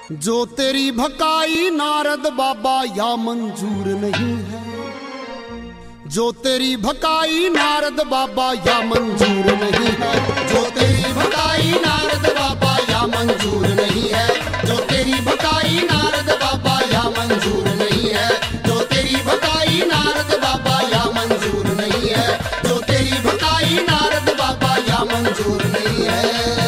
जो तेरी भकाई नारद बाबा या मंजूर नहीं है। जो तेरी भकाई नारद बाबा या मंजूर नहीं है। जो तेरी भकाई नारद बाबा या मंजूर नहीं है। जो तेरी भकाई नारद बाबा या मंजूर नहीं है। जो तेरी भकाई नारद बाबा या मंजूर नहीं है। जो तेरी भकाई नारद बाबा या मंजूर नहीं है।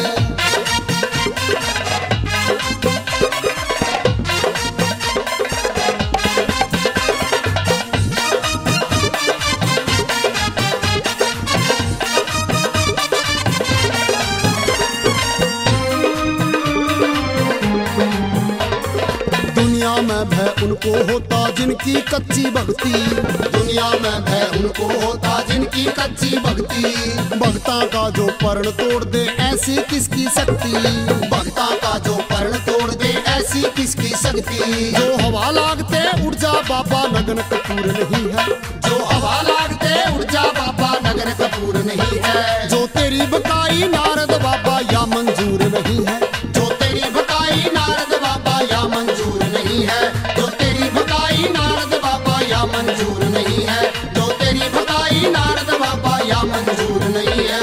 दुनिया में भय उनको होता जिनकी कच्ची भक्ति। दुनिया में भय उनको होता जिनकी कच्ची भक्ति। भक्ता का जो पर्ण तोड़ दे ऐसी किसकी शक्ति। भक्ता का जो पर्ण तोड़ दे ऐसी किसकी शक्ति। जो हवा लागते उड़ जा बाबा नगन कपूर नहीं है। जो हवा लागते उड़ जा बाबा नगन कपूर नहीं है। जो तेरी भकाई नारद बाबा या मंजूर नहीं है। जो तेरी भकाई नारद बाबा या मंजूर नहीं है। जो तेरी भकाई नारद बाबा या मंजूर नहीं है। जो तेरी भकाई नारद बाबा या मंजूर नहीं है।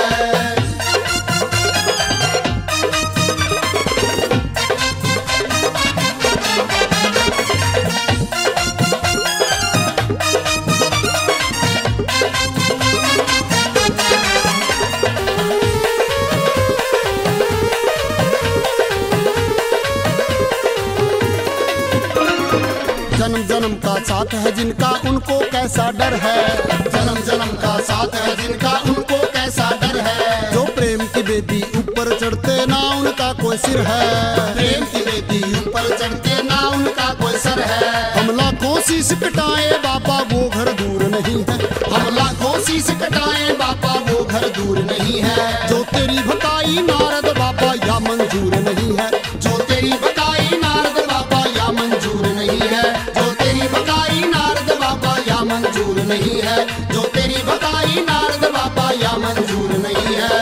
जन्म जन्म का साथ है जिनका उनको कैसा डर है। जन्म जन्म का साथ है जिनका उनको कैसा डर है। जो प्रेम की बेदी ऊपर चढ़ते ना उनका कोई सिर है। प्रेम की बेदी ऊपर चढ़ते ना उनका कोई सर है। हम लाखों शीश कटाए बाबा वो घर दूर नहीं है। हम लाखों शीश कटाए बाबा वो घर दूर नहीं है। जो तेरी भकाई नारद बाबा या मंजूर नहीं है। जो तेरी भकाई नारद बाबा या मंजूर नहीं है। जो तेरी भकाई नारद बाबा या मंजूर नहीं है। जो तेरी भकाई नारद बाबा या मंजूर नहीं है।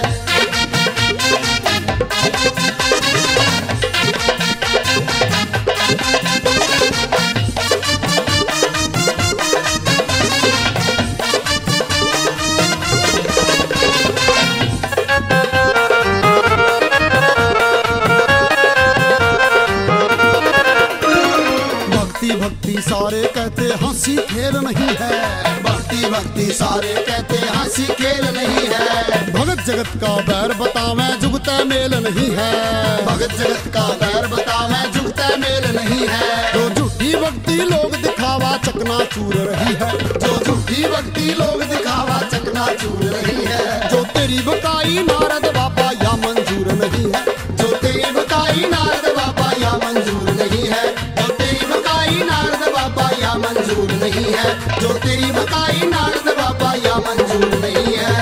भक्ति सारे कहते हंसी खेल नहीं है। भक्ति भक्ति सारे कहते हंसी खेल नहीं है। भगत जगत का बैर बतावे जुगते मेल नहीं है। भगत जगत का बैर बतावे जुगते मेल नहीं है। जो झूठी भक्ति लोग दिखावा चकना चूर रही है। जो झूठी भक्ति लोग दिखावा चकना चूर रही है। जो तेरी भकाई नारद बाबा या मंजूर नहीं है। जो तेरी भकाई नारद बाबा या मंजूर नहीं है। जो तेरी भकाई नारद बाबा या मंजूर नहीं है। जो तेरी भकाई नारद बाबा या मंजूर नहीं है।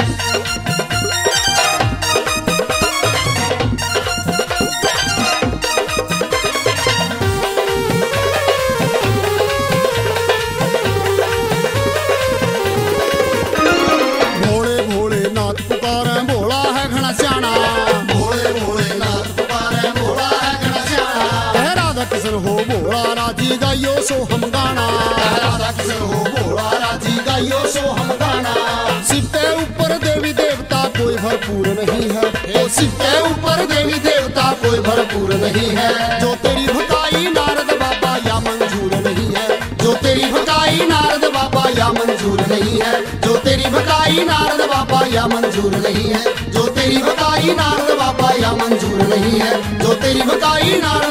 भोले भोले नाथ पुकारे भोला है घना श्याणा। भोले भोले नाथ पुकारे भोला है घना श्याणा। राधा कृष्ण हो भोला राजी गाइयो सो हम गाना। राधा कृष्ण हो भोला राजी गाइयो सो हम गाना। शिव के ऊपर देवी देवता कोई भरपूर नहीं है। ओ शिव के ऊपर देवी देवता कोई भरपूर नहीं है। जो तेरी भकाई नारद बाबा या मंजूर नहीं है। जो तेरी भकाई नारद बाबा या मंजूर नहीं है। जो तेरी भकाई नारद बाबा या मंजूर नहीं है। जो तेरी भकाई नारद बाबा या मंजूर नहीं है। जो तेरी भकाई नारद